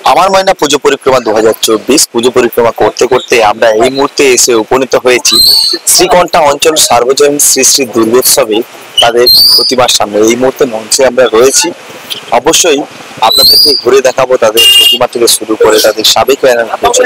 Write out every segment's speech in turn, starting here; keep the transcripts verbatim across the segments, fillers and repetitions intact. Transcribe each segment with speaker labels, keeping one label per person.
Speaker 1: আমার ময়না পুজো পরিক্রমা দু হাজার চব্বিশ পুজো পরিক্রমা করতে করতে আমরা এই মুহূর্তে এসে উপনীত হয়েছি শ্রীকণ্ঠা অঞ্চল সার্বজনীন শ্রী শ্রী দুর্গোৎসবে তাদের প্রতিমার সামনে। এই মুহূর্তে মঞ্চে আমরা রয়েছি, অবশ্যই আপনাদেরকে ঘুরে দেখাবো তাদের প্রতিমা থেকে শুরু করে তাদের সাবেক পুজো।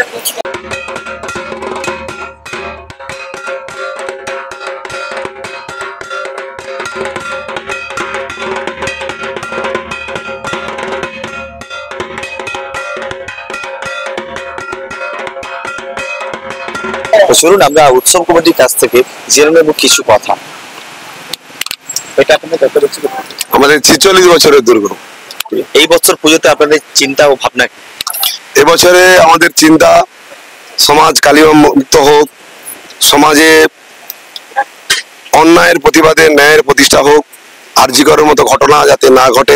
Speaker 1: চলুন আমরা উৎসব কমিটির কাছ থেকে জেনে নেব কিছু কথা। এটা
Speaker 2: আমাদের ছেচল্লিশ বছরের দুর্গ।
Speaker 1: এই বছর পুজোতে আপনাদের চিন্তা ও ভাবনা কি?
Speaker 2: এবছরে আমাদের চিন্তা সমাজ কালিমা মুক্ত হোক, সমাজে অন্যায়ের প্রতিবাদে ন্যায়ের প্রতিষ্ঠা হোক, আরজি করার মতো ঘটনা যাতে না ঘটে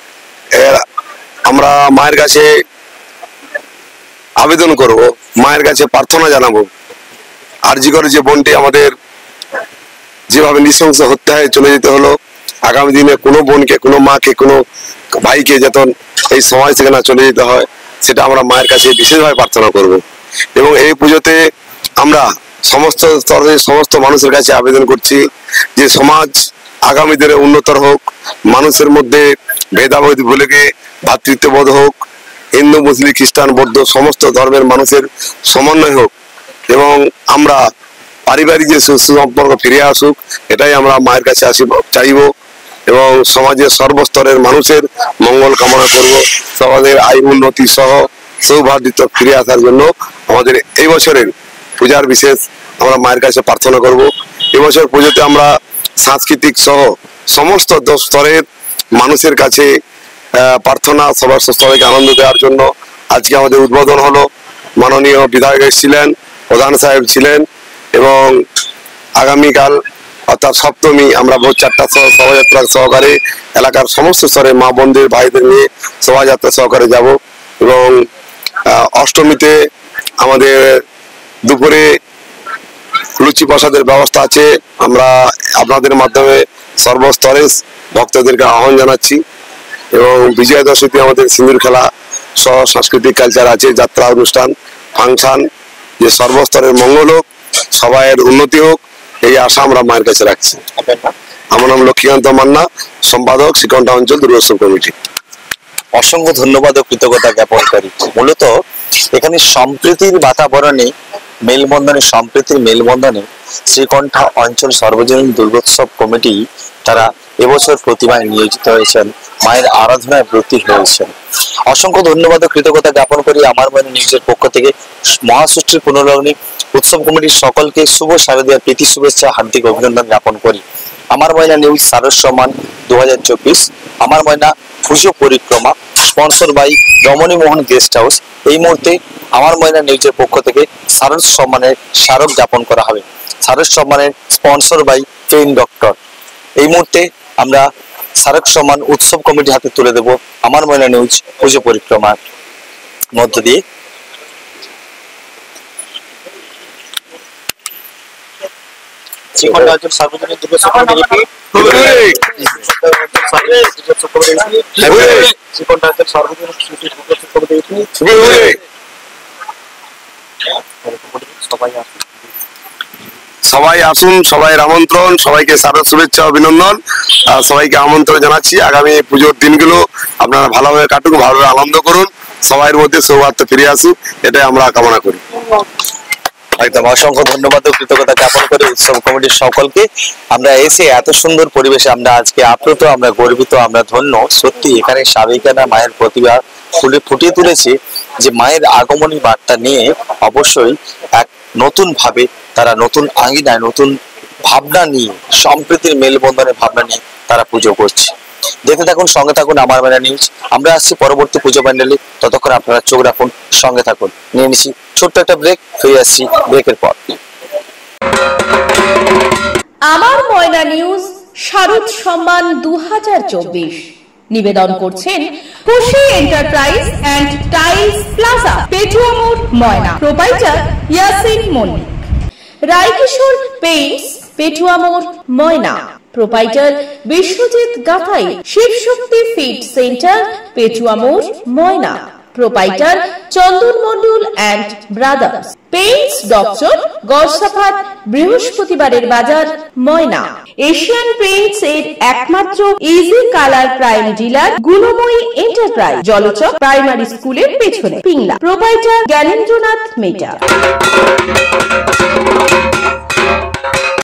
Speaker 2: আমরা মায়ের কাছে আবেদন করব, মায়ের কাছে প্রার্থনা জানাবো। আরজি করে যে বোনটি আমাদের যেভাবে নৃশংস হত্যায় চলে যেতে হলো, আগামী দিনে কোনো বোনকে, কোনো মাকে, কোনো ভাইকে যখন এই সমাজ থেকে না চলে যেতে হয়, সেটা আমরা মায়ের কাছে বিশেষভাবে প্রার্থনা করব। এবং এই পুজোতে আমরা সমস্ত স্তরের সমস্ত মানুষের কাছে আবেদন করছি যে সমাজ আগামী দিনে উন্নতর হোক, মানুষের মধ্যে ভেদাভেদ ভুলে গিয়ে ভ্রাতৃত্ববোধ হোক, হিন্দু মুসলিম খ্রিস্টান বৌদ্ধ সমস্ত ধর্মের মানুষের সমন্বয় হোক এবং আমরা পারিবারিক যে সুসম্পর্ক ফিরে আসুক, এটাই আমরা মায়ের কাছে আসি চাইব এবং সমাজের সর্বস্তরের মানুষের মঙ্গল কামনা করব। সমাজের আয় উন্নতি সহ সৌভাগ্যিত ফিরে আসার জন্য আমাদের এই বছরের পূজার বিশেষ আমরা মায়ের কাছে প্রার্থনা করব। এবছর পুজোতে আমরা সাংস্কৃতিক সহ সমস্ত স্তরের মানুষের কাছে প্রার্থনা, সবার সবাইকে আনন্দ দেওয়ার জন্য আজকে আমাদের উদ্বোধন হলো। মাননীয় বিধায়ক ছিলেন, প্রধান সাহেব ছিলেন এবং আগামীকাল অর্থাৎ সপ্তমী আমরা ভোর চারটা সহ শোভাযাত্রা সহকারে এলাকার সমস্ত স্তরে মা বোনদের ভাইদের নিয়ে শোভাযাত্রা সহকারে যাব এবং অষ্টমীতে আমাদের দুপুরে লুচি প্রসাদের ব্যবস্থা আছে। আমরা আপনাদের মাধ্যমে সর্বস্তরে ভক্তদেরকে আহ্বান জানাচ্ছি এবং বিজয়া দশমীতে আমাদের সিঁদুর খেলা সহ সাংস্কৃতিক কালচার আছে, যাত্রা অনুষ্ঠান, ফাংশন, যে সর্বস্তরের মঙ্গল হোক, সবাইয়ের উন্নতি হোক, এই আশা আমরা মায়ের কাছে রাখছি। আমার নাম লক্ষ্মীকান্ত মান্না, সম্পাদক শ্রীকণ্ঠা অঞ্চল দুর্গোৎসব কমিটি।
Speaker 1: অসংখ্য ধন্যবাদ ও কৃতজ্ঞতা জ্ঞাপন করি। মূলত এখানে সম্প্রীতির বাতাবরণে মেলবন্ধনে সম্প্রীতির মেলবন্ধনে শ্রীকণ্ঠা অঞ্চল সর্বজনীন দুর্গোৎসব কমিটি তারা এবছর প্রতিমায় নিয়োজিত হয়েছেন, মায়ের আরাধনায় ব্রতী হয়েছেন। অসংখ্য ধন্যবাদ ও কৃতজ্ঞতা জ্ঞাপন করি আমার মনে নিজের পক্ষ থেকে মহাষষ্ঠীর পুনর্লগ্নে উৎসব কমিটির সকলকে শুভ শারদীয় প্রীতি শুভেচ্ছা হার্দিক অভিনন্দন জ্ঞাপন করি। আমার ময়না নিউজ সারস সম্মান দু হাজার চব্বিশ আমার ময়না পুজো পরিক্রমা স্পন্সর বাই রমণী মোহন গেস্ট হাউস। এই মুহূর্তে আমার ময়না নিউজের পক্ষ থেকে সারস সম্মানের স্মারক জ্ঞাপন করা হবে। সারস সম্মানের স্পন্সর বাই ট্রেন ডক্টর। এই মুহূর্তে আমরা স্মারক সম্মান উৎসব কমিটির হাতে তুলে দেব আমার ময়না নিউজ পুজো পরিক্রমার মধ্য দিয়ে। শ্রীকণ্ঠা অঞ্চল সার্বজনীন দুর্গোৎসব কমিটি শ্রীকণ্ঠা অঞ্চল সার্বজনীন দুর্গোৎসব কমিটি সবাই আসুন,
Speaker 2: সবাই আসুন, সবাইয়ের আমন্ত্রণ, সবাইকে সারা শুভেচ্ছা অভিনন্দন, সবাইকে আমন্ত্রণ জানাচ্ছি। আগামী পুজোর দিনগুলো আপনারা ভালোভাবে কাটুন, ভালোভাবে আনন্দ করুন, সবাইয়ের মধ্যে সৌহার্দ্য ফিরে আসুক, এটাই আমরা কামনা করি।
Speaker 1: একদম অসংখ্য ধন্যবাদ ও কৃতজ্ঞতা জ্ঞাপন করে উৎসব কমিটির সকলকে। আমরা এসে এত সুন্দর পরিবেশে আমরা আজকে আপ্লুত, আমরা গর্বিত, আমরা ধন্য। সত্যি এখানে সাবেকানা মায়ের প্রতিভা ফুলে ফুটিয়ে তুলেছে যে মায়ের আগমনী বার্তা নিয়ে অবশ্যই এক নতুন ভাবে তারা নতুন আঙ্গিনায় নতুন ভাবনা নিয়ে সম্প্রীতির মেলবন্ধনের ভাবনা নিয়ে তারা পুজো করছে। দেখতে থাকুন, সঙ্গে থাকুন আমার ময়না নিউজ। আমরা আসছি পরবর্তী পুজো প্যান্ডেলে, ততক্ষণ আপনারা চোখ রাখুন, সঙ্গে থাকুন। নিয়ে নিচ্ছি ছোট্ট একটা ব্রেক, ফিরে আসছি ব্রেকের পর।
Speaker 3: আমার ময়না নিউজ শারদ সম্মান দু হাজার চব্বিশ নিবেদন করছেন Khushi enterprise and tiles plaza, Petua মোড়, ময়না। প্রোপাইটার ইয়াসিন মল্লিক। রায়কিশোর পেইন্টস, পেটুয়া মোড়, Moyna. Proprietor Biswajit Gathai. Shivshakti feed centre, Petua মোড়, Moyna. Proprietor Chandan Mondal and brothers. Paints doctor, Garsafat, বৃহস্পতিবারের বাজার, ময়না। এশিয়ান পেইন্টস এর একমাত্র easy colour prime dealer Gunamoyee enterprise, Jalchak primary স্কুলের পেছনে, পিংলা। প্রোপাইটার জ্ঞানেন্দ্রনাথ মেটা।